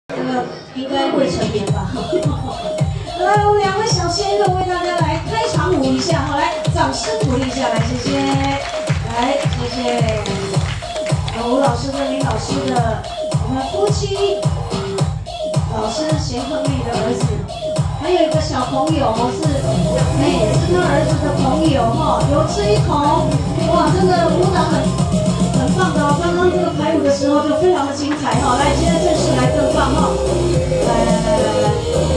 这个应该未成年吧？来，我们2位小鲜肉为大家来开场舞一下，好，来，掌声鼓励一下，来，谢谢，来，谢谢。吴老师跟林老师的我们夫妻，老师贤亨利的儿子，还有一个小朋友是他儿子的朋友哈，有志一同，哇，这个舞蹈很棒的哦，刚刚这个排舞的时候就非常的精彩哈，来，现在正式来更棒哈，来。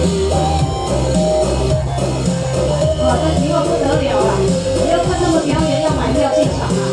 哇，这以后不得了了！你要看他们表演，要买票进场啊！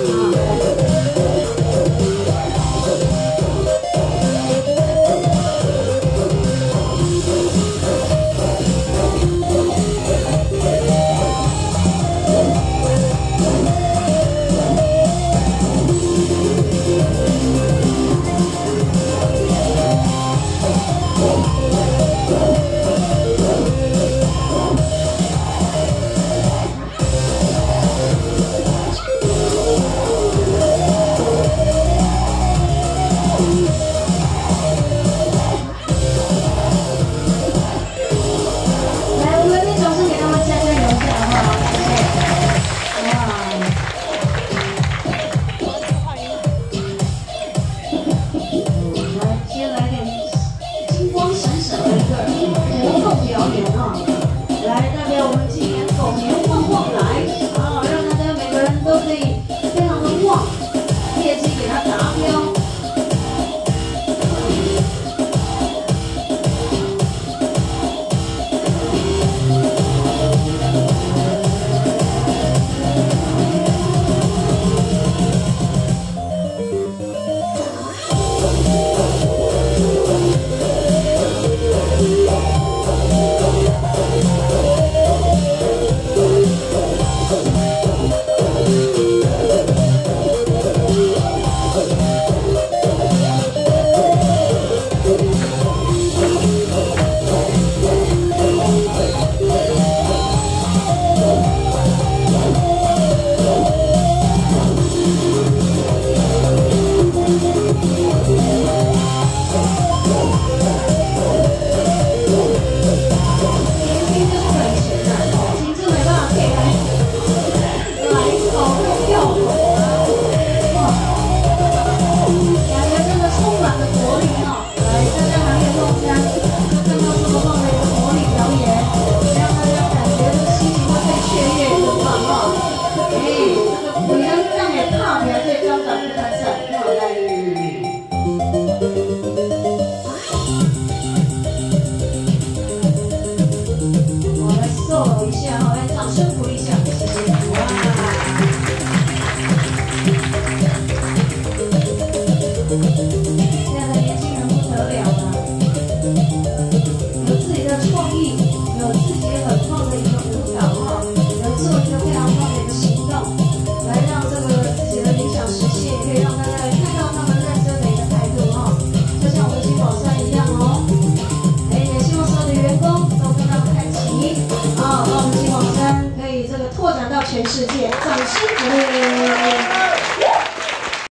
全世界，掌声鼓励！